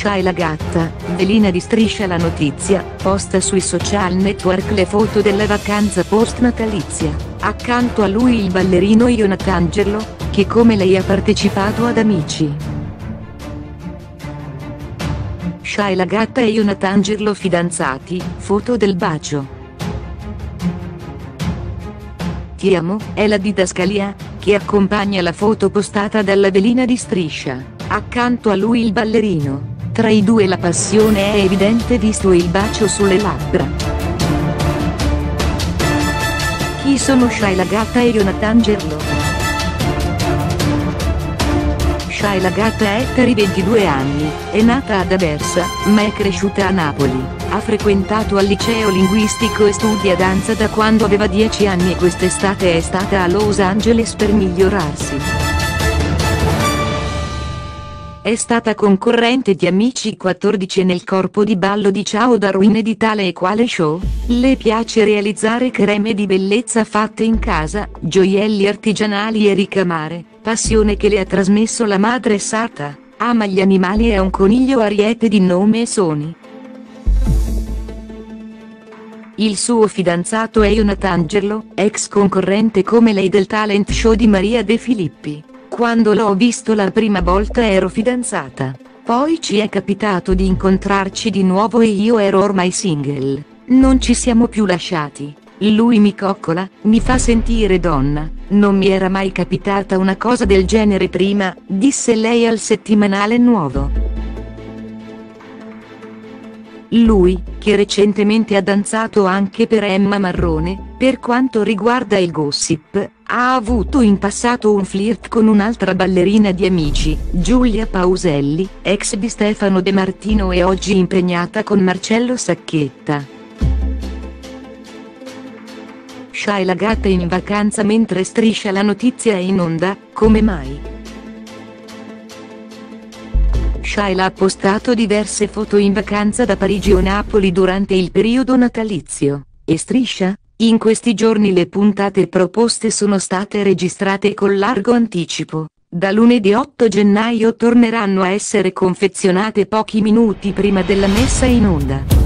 Shai la gatta, velina di Striscia la notizia, posta sui social network le foto della vacanza post-natalizia, accanto a lui il ballerino Ionatangelo, che come lei ha partecipato ad Amici. Shai la gatta e Ionatangelo fidanzati, foto del bacio. Ti amo, è la didascalia, che accompagna la foto postata dalla velina di Striscia, accanto a lui il ballerino. Tra i due la passione è evidente visto il bacio sulle labbra. Chi sono Shai la gatta e Ionatangelo? Shai la gatta è per 22 anni, è nata ad Aversa, ma è cresciuta a Napoli, ha frequentato al liceo linguistico e studia danza da quando aveva 10 anni e quest'estate è stata a Los Angeles per migliorarsi. È stata concorrente di Amici 14 nel corpo di ballo di Ciao Darwin e di Tale e Quale Show. Le piace realizzare creme di bellezza fatte in casa, gioielli artigianali e ricamare, passione che le ha trasmesso la madre Sata. Ama gli animali e ha un coniglio ariete di nome Sony. Il suo fidanzato è Ionatangelo, ex concorrente come lei del talent show di Maria De Filippi. Quando l'ho visto la prima volta ero fidanzata, poi ci è capitato di incontrarci di nuovo e io ero ormai single, non ci siamo più lasciati, lui mi coccola, mi fa sentire donna, non mi era mai capitata una cosa del genere prima, disse lei al settimanale Nuovo. Lui, che recentemente ha danzato anche per Emma Marrone, per quanto riguarda il gossip, ha avuto in passato un flirt con un'altra ballerina di Amici, Giulia Pauselli, ex di Stefano De Martino e oggi impegnata con Marcello Sacchetta. Shai la gatta in vacanza mentre Striscia la notizia è in onda, come mai? Shai ha postato diverse foto in vacanza da Parigi o Napoli durante il periodo natalizio, e Striscia? In questi giorni le puntate proposte sono state registrate con largo anticipo, da lunedì 8 gennaio torneranno a essere confezionate pochi minuti prima della messa in onda.